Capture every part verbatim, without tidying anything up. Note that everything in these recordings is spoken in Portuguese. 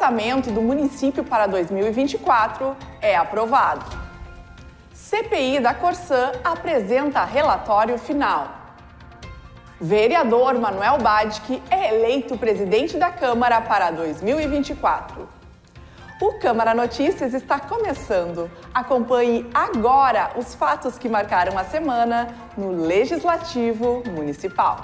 orçamento do município para dois mil e vinte e quatro é aprovado. C P I da Corsã apresenta relatório final. Vereador Manuel Badic é eleito presidente da Câmara para dois mil e vinte e quatro. O Câmara Notícias está começando. Acompanhe agora os fatos que marcaram a semana no Legislativo Municipal.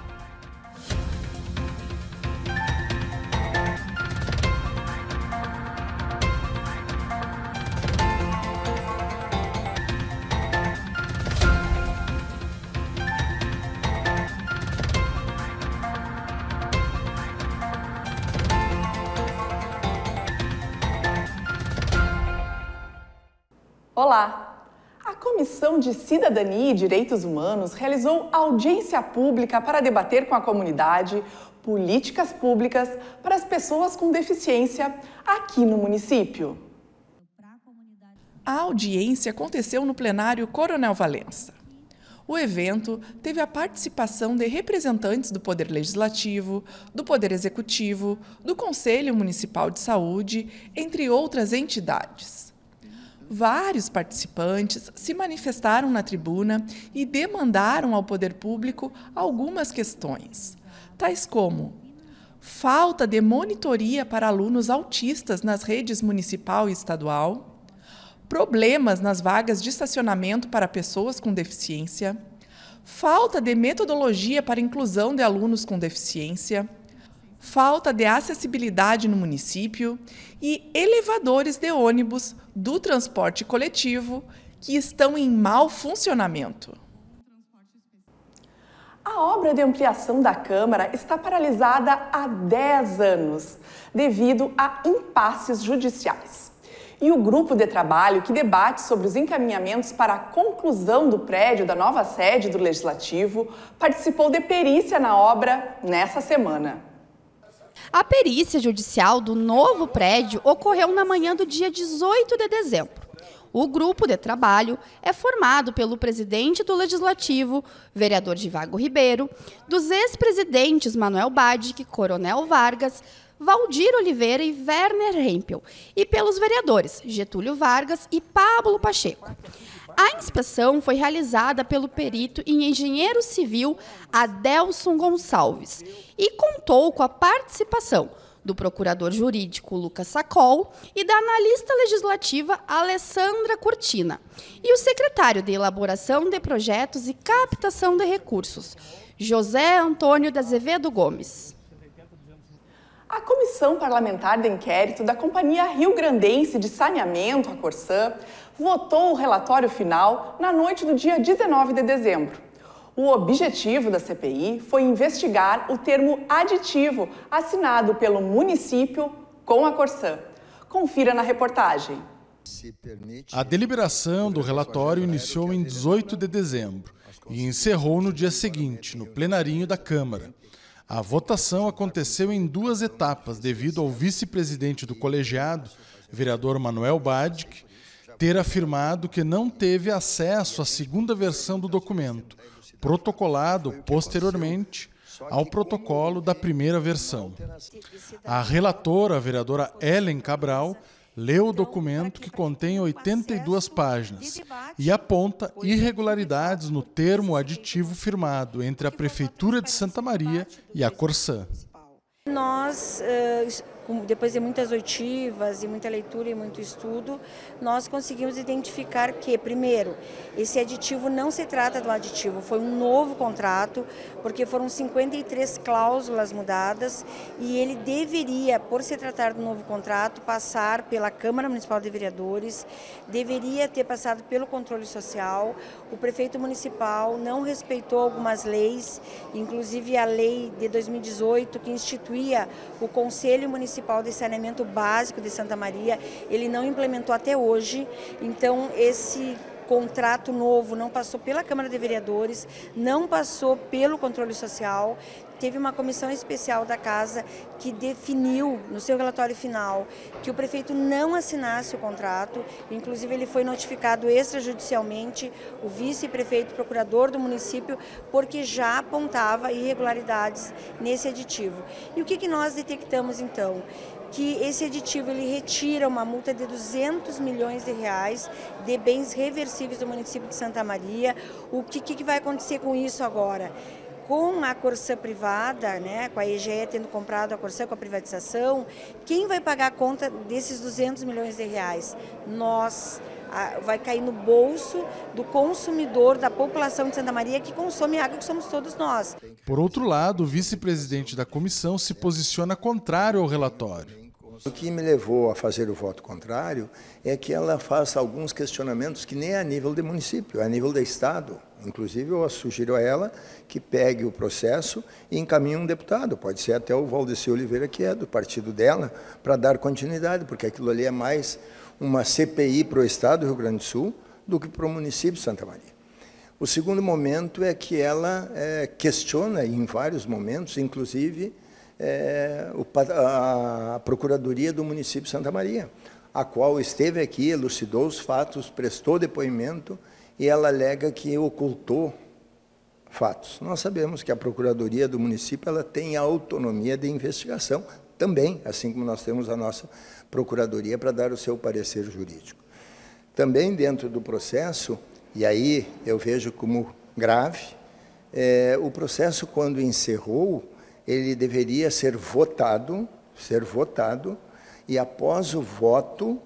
Olá! A Comissão de Cidadania e Direitos Humanos realizou audiência pública para debater com a comunidade políticas públicas para as pessoas com deficiência aqui no município. A audiência aconteceu no plenário Coronel Valença. O evento teve a participação de representantes do Poder Legislativo, do Poder Executivo, do Conselho Municipal de Saúde, entre outras entidades. Vários participantes se manifestaram na tribuna e demandaram ao poder público algumas questões, tais como falta de monitoria para alunos autistas nas redes municipal e estadual, problemas nas vagas de estacionamento para pessoas com deficiência, falta de metodologia para inclusão de alunos com deficiência, falta de acessibilidade no município e elevadores de ônibus do transporte coletivo que estão em mau funcionamento. A obra de ampliação da Câmara está paralisada há dez anos, devido a impasses judiciais. E o grupo de trabalho que debate sobre os encaminhamentos para a conclusão do prédio da nova sede do Legislativo participou de perícia na obra nessa semana. A perícia judicial do novo prédio ocorreu na manhã do dia dezoito de dezembro. O grupo de trabalho é formado pelo presidente do Legislativo, vereador Givago Ribeiro, dos ex-presidentes Manuel Badic, Coronel Vargas, Valdir Oliveira e Werner Hempel, e pelos vereadores Getúlio Vargas e Pablo Pacheco. A inspeção foi realizada pelo perito em engenheiro civil Adelson Gonçalves e contou com a participação do procurador jurídico Lucas Sacol e da analista legislativa Alessandra Cortina e o secretário de elaboração de projetos e captação de recursos, José Antônio de Azevedo Gomes. A Comissão Parlamentar de Inquérito da Companhia Rio Grandense de Saneamento, a Corsã, votou o relatório final na noite do dia dezenove de dezembro. O objetivo da C P I foi investigar o termo aditivo assinado pelo município com a Corsã. Confira na reportagem. A deliberação do relatório iniciou em dezoito de dezembro e encerrou no dia seguinte, no plenarinho da Câmara. A votação aconteceu em duas etapas devido ao vice-presidente do colegiado, vereador Manuel Badic, ter afirmado que não teve acesso à segunda versão do documento, protocolado posteriormente ao protocolo da primeira versão. A relatora, a vereadora Ellen Cabral, leu o documento que contém oitenta e duas páginas e aponta irregularidades no termo aditivo firmado entre a Prefeitura de Santa Maria e a Corsã. Nós, depois de muitas oitivas e muita leitura e muito estudo, nós conseguimos identificar que, primeiro, esse aditivo não se trata de um aditivo, foi um novo contrato, porque foram cinquenta e três cláusulas mudadas e ele deveria, por se tratar de um novo contrato, passar pela Câmara Municipal de Vereadores, deveria ter passado pelo controle social. O prefeito municipal não respeitou algumas leis, inclusive a lei de dois mil e dezoito, que instituía o Conselho Municipal de Saneamento Básico de Santa Maria, ele não implementou até hoje. Então esse contrato novo não passou pela Câmara de Vereadores, não passou pelo controle social. Teve uma comissão especial da Casa que definiu no seu relatório final que o prefeito não assinasse o contrato, inclusive ele foi notificado extrajudicialmente, o vice-prefeito procurador do município, porque já apontava irregularidades nesse aditivo. E o que, que nós detectamos então? que esse aditivo ele retira uma multa de duzentos milhões de reais de bens reversíveis do município de Santa Maria. O que, que vai acontecer com isso agora? Com a Corsã privada, né, com a E G E tendo comprado a Corsã com a privatização, quem vai pagar a conta desses duzentos milhões de reais? Nós. Vai cair no bolso do consumidor, da população de Santa Maria que consome água, que somos todos nós. Por outro lado, o vice-presidente da comissão se posiciona contrário ao relatório. O que me levou a fazer o voto contrário é que ela faça alguns questionamentos que nem é a nível de município, é a nível de Estado. Inclusive, eu sugiro a ela que pegue o processo e encaminhe um deputado, pode ser até o Valdeci Oliveira, que é do partido dela, para dar continuidade, porque aquilo ali é mais uma C P I para o Estado do Rio Grande do Sul do que para o município de Santa Maria. O segundo momento é que ela é, questiona, em vários momentos, inclusive, é, o, a Procuradoria do município de Santa Maria, a qual esteve aqui, elucidou os fatos, prestou depoimento e ela alega que ocultou fatos. Nós sabemos que a Procuradoria do município ela tem autonomia de investigação também, assim como nós temos a nossa Procuradoria para dar o seu parecer jurídico. Também dentro do processo, e aí eu vejo como grave, é, o processo quando encerrou, ele deveria ser votado, ser votado, e após o voto,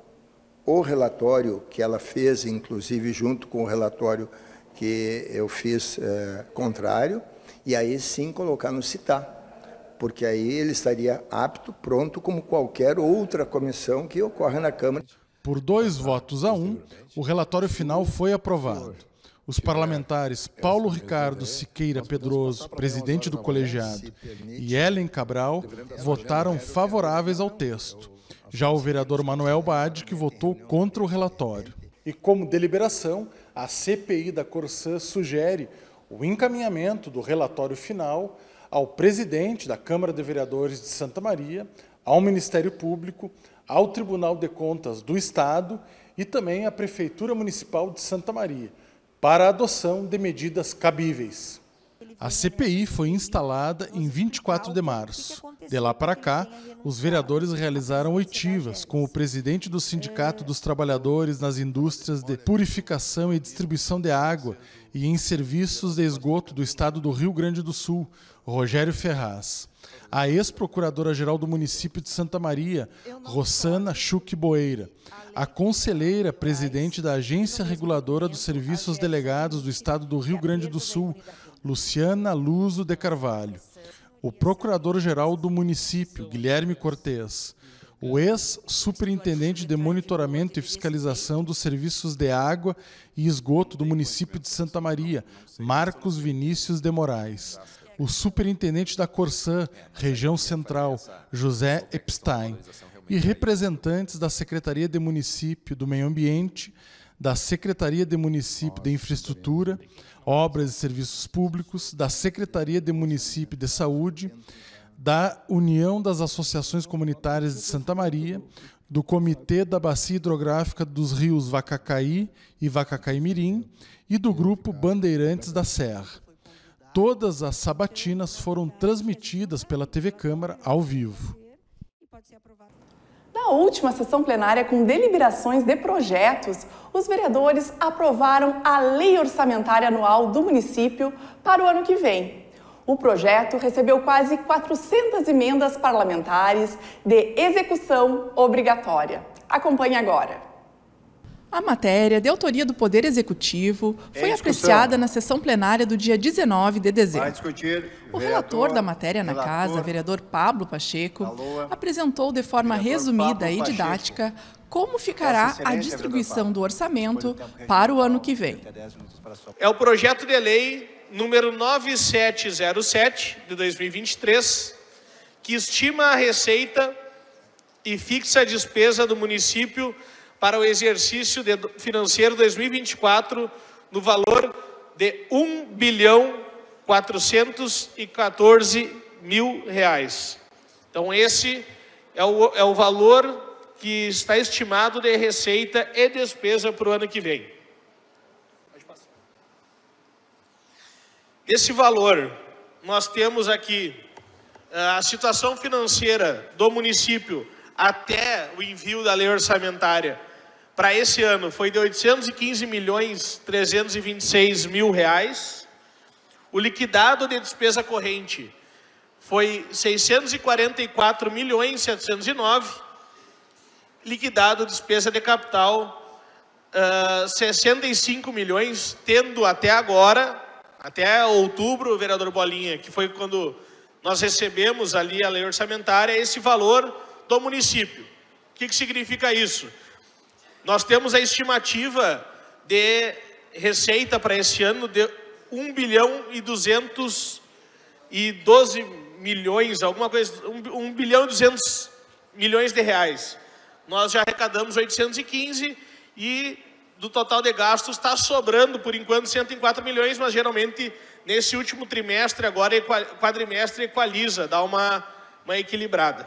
o relatório que ela fez, inclusive junto com o relatório que eu fiz é, contrário, e aí sim colocar no citar, porque aí ele estaria apto, pronto, como qualquer outra comissão que ocorre na Câmara. Por dois votos a um, o relatório final foi aprovado. Os parlamentares Paulo Ricardo Siqueira Pedroso, presidente do colegiado, e Ellen Cabral votaram favoráveis ao texto. Já o vereador Manuel Bade, que votou contra o relatório. E como deliberação, a C P I da Corsã sugere o encaminhamento do relatório final ao presidente da Câmara de Vereadores de Santa Maria, ao Ministério Público, ao Tribunal de Contas do Estado e também à Prefeitura Municipal de Santa Maria, para a adoção de medidas cabíveis. A C P I foi instalada em vinte e quatro de março. De lá para cá, os vereadores realizaram oitivas com o presidente do Sindicato dos Trabalhadores nas indústrias de purificação e distribuição de água e em serviços de esgoto do Estado do Rio Grande do Sul, Rogério Ferraz. A ex-procuradora-geral do município de Santa Maria, Rossana Chuque Boeira. A conselheira presidente da Agência Reguladora dos Serviços Delegados do Estado do Rio Grande do Sul, Luciana Luso de Carvalho. O procurador-geral do município, Guilherme Cortez. O ex-superintendente de monitoramento e fiscalização dos serviços de água e esgoto do município de Santa Maria, Marcos Vinícius de Moraes. O superintendente da Corsã, região central, José Epstein. E representantes da Secretaria de Município do Meio Ambiente, da Secretaria de Município de Infraestrutura, Obras e Serviços Públicos, da Secretaria de Município de Saúde, da União das Associações Comunitárias de Santa Maria, do Comitê da Bacia Hidrográfica dos Rios Vacacaí e Vacacaí-Mirim e do Grupo Bandeirantes da Serra. Todas as sabatinas foram transmitidas pela T V Câmara ao vivo. Na última sessão plenária com deliberações de projetos, os vereadores aprovaram a Lei Orçamentária Anual do município para o ano que vem. O projeto recebeu quase quatrocentas emendas parlamentares de execução obrigatória. Acompanhe agora. A matéria, de autoria do Poder Executivo, foi apreciada na sessão plenária do dia dezenove de dezembro. Vai discutir. O relator da matéria na relator, casa, vereador Pablo Pacheco, Alô, apresentou de forma resumida Pablo e didática como ficará a distribuição do orçamento para o ano que vem. É o projeto de lei número nove sete zero sete, de dois mil e vinte e três, que estima a receita e fixa a despesa do município para o exercício de financeiro dois mil e vinte e quatro no valor de um bilhão quatrocentos e quatorze mil reais. Então esse é o, é o valor que está estimado de receita e despesa para o ano que vem. Pode passar. Esse valor, nós temos aqui a situação financeira do município até o envio da lei orçamentária para esse ano foi de oitocentos e quinze milhões trezentos e vinte e seis mil reais. O liquidado de despesa corrente foi seiscentos e quarenta e quatro milhões setecentos e nove. Liquidado despesa de capital uh, sessenta e cinco milhões, tendo até agora, até outubro, vereador Bolinha, que foi quando nós recebemos ali a lei orçamentária, esse valor do município. O que que significa isso? Nós temos a estimativa de receita para esse ano de um bilhão e duzentos e doze milhões, alguma coisa, um bilhão e duzentos milhões de reais. Nós já arrecadamos oitocentos e quinze e do total de gastos está sobrando, por enquanto, cento e quatro milhões, mas geralmente nesse último trimestre, agora quadrimestre, equaliza, dá uma, uma equilibrada.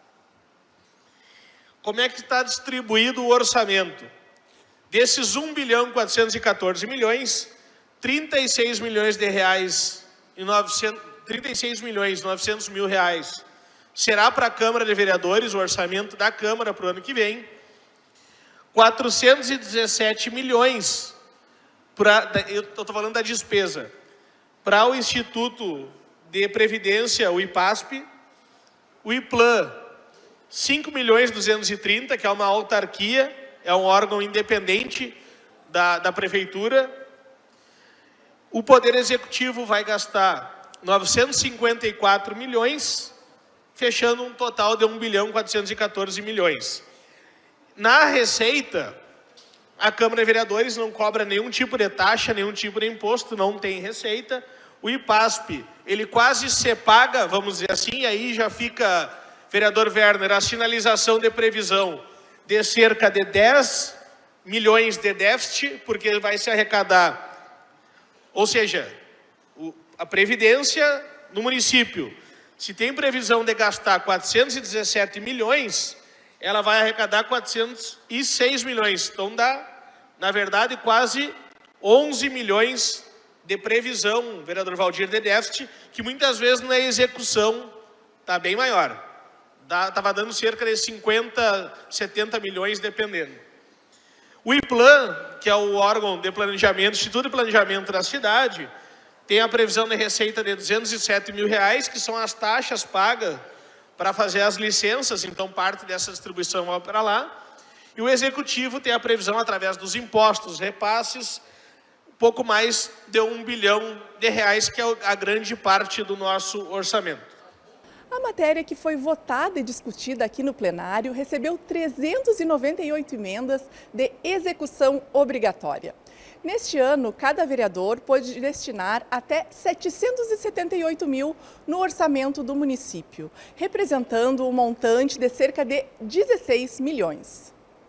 Como é que está distribuído o orçamento? Desses um bilhão e quatrocentos e quatorze milhões, trinta e seis milhões de reais e novecentos, trinta e seis milhões e novecentos mil reais será para a Câmara de Vereadores, o orçamento da Câmara para o ano que vem. quatrocentos e dezessete milhões, pra, eu estou falando da despesa, para o Instituto de Previdência, o IPASP, o IPLAN, cinco milhões duzentos e trinta, que é uma autarquia, é um órgão independente da, da Prefeitura. O Poder Executivo vai gastar novecentos e cinquenta e quatro milhões, fechando um total de um bilhão quatrocentos e quatorze milhões. Na Receita, a Câmara de Vereadores não cobra nenhum tipo de taxa, nenhum tipo de imposto, não tem receita. O IPASP, ele quase se paga, vamos dizer assim, aí já fica, vereador Werner, a sinalização de previsão de cerca de dez milhões de déficit, porque vai se arrecadar, ou seja, o, a Previdência no município, se tem previsão de gastar quatrocentos e dezessete milhões, ela vai arrecadar quatrocentos e seis milhões. Então dá, na verdade, quase onze milhões de previsão, vereador Valdir, de déficit, que muitas vezes na execução está bem maior. Estava dando cerca de cinquenta, setenta milhões, dependendo. O IPLAN, que é o órgão de planejamento, Instituto de Planejamento da cidade, tem a previsão de receita de duzentos e sete mil reais, que são as taxas pagas para fazer as licenças, então parte dessa distribuição vai para lá. E o Executivo tem a previsão, através dos impostos, repasses, pouco mais de um bilhão de reais, que é a grande parte do nosso orçamento. A matéria que foi votada e discutida aqui no plenário recebeu trezentas e noventa e oito emendas de execução obrigatória. Neste ano, cada vereador pôde destinar até setecentos e setenta e oito mil no orçamento do município, representando um montante de cerca de dezesseis milhões.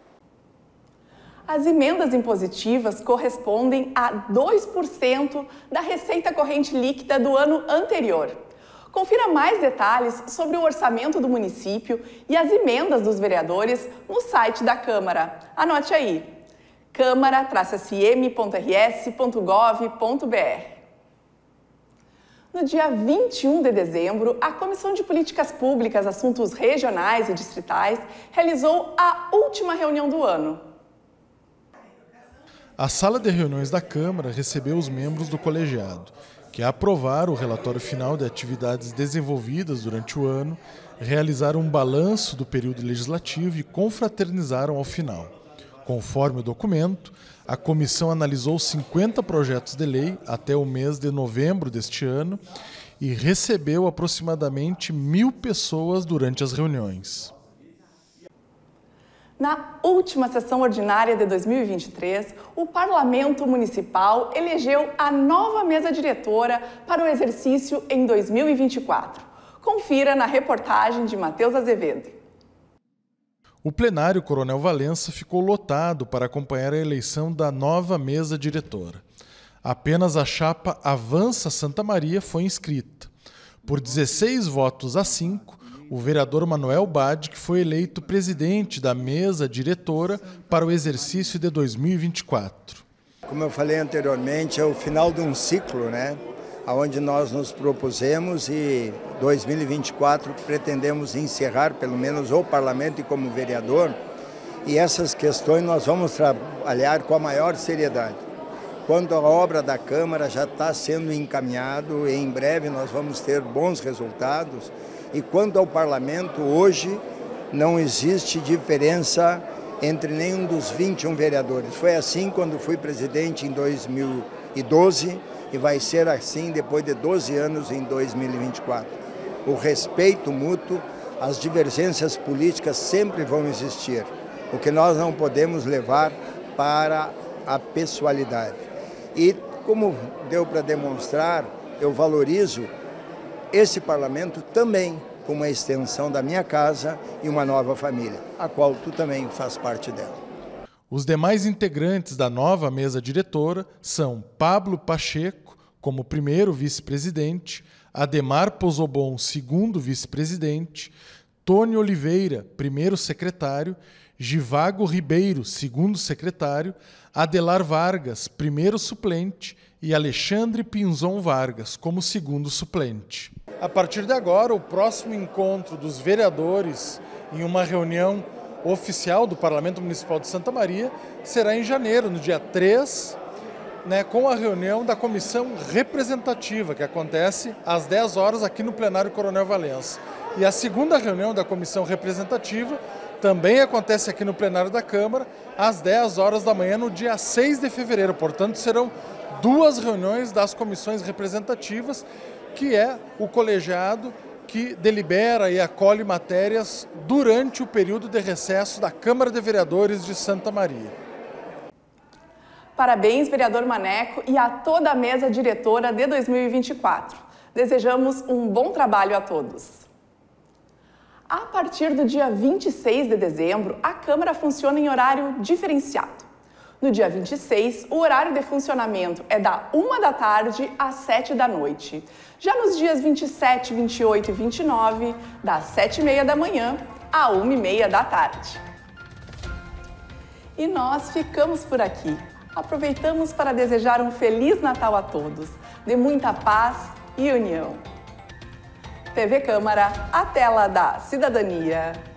As emendas impositivas correspondem a dois por cento da receita corrente líquida do ano anterior. Confira mais detalhes sobre o orçamento do município e as emendas dos vereadores no site da Câmara. Anote aí, câmara traço s m ponto r s ponto gov ponto b r. No dia vinte e um de dezembro, a Comissão de Políticas Públicas, Assuntos Regionais e Distritais realizou a última reunião do ano. A sala de reuniões da Câmara recebeu os membros do colegiado, que aprovaram o relatório final de atividades desenvolvidas durante o ano, realizaram um balanço do período legislativo e confraternizaram ao final. Conforme o documento, a comissão analisou cinquenta projetos de lei até o mês de novembro deste ano e recebeu aproximadamente mil pessoas durante as reuniões. Na última sessão ordinária de dois mil e vinte e três, o Parlamento Municipal elegeu a nova mesa diretora para o exercício em dois mil e vinte e quatro. Confira na reportagem de Matheus Azevedo. O plenário Coronel Valença ficou lotado para acompanhar a eleição da nova mesa diretora. Apenas a chapa Avança Santa Maria foi inscrita. Por dezesseis votos a cinco, o vereador Manuel Bade, que foi eleito presidente da mesa diretora para o exercício de dois mil e vinte e quatro. Como eu falei anteriormente, é o final de um ciclo, né? onde nós nos propusemos e dois mil e vinte e quatro pretendemos encerrar pelo menos o parlamento e como vereador, e essas questões nós vamos trabalhar com a maior seriedade. Quanto à obra da Câmara, já está sendo encaminhado e em breve nós vamos ter bons resultados. E quanto ao parlamento, hoje não existe diferença entre nenhum dos vinte e um vereadores. Foi assim quando fui presidente em dois mil e doze e vai ser assim depois de doze anos em dois mil e vinte e quatro. O respeito mútuo, as divergências políticas sempre vão existir. O que nós não podemos levar para a pessoalidade. E como deu para demonstrar, eu valorizo esse parlamento também como uma extensão da minha casa e uma nova família, a qual tu também faz parte dela. Os demais integrantes da nova mesa diretora são Pablo Pacheco, como primeiro vice-presidente, Ademar Pozobon, segundo vice-presidente, Tony Oliveira, primeiro secretário, Givago Ribeiro, segundo secretário, Adelar Vargas, primeiro suplente, e Alexandre Pinzon Vargas, como segundo suplente. A partir de agora, o próximo encontro dos vereadores em uma reunião oficial do Parlamento Municipal de Santa Maria será em janeiro, no dia três, né, com a reunião da Comissão Representativa, que acontece às dez horas aqui no plenário Coronel Valença. E a segunda reunião da Comissão Representativa também acontece aqui no plenário da Câmara, às dez horas da manhã, no dia seis de fevereiro. Portanto, serão duas reuniões das comissões representativas, que é o colegiado que delibera e acolhe matérias durante o período de recesso da Câmara de Vereadores de Santa Maria. Parabéns, vereador Maneco, e a toda a mesa diretora de dois mil e vinte e quatro. Desejamos um bom trabalho a todos. A partir do dia vinte e seis de dezembro, a Câmara funciona em horário diferenciado. No dia vinte e seis, o horário de funcionamento é da uma da tarde às sete da noite. Já nos dias vinte e sete, vinte e oito e vinte e nove, das sete e meia da manhã à uma e meia da tarde. E nós ficamos por aqui. Aproveitamos para desejar um Feliz Natal a todos, de muita paz e união. T V Câmara, a tela da cidadania.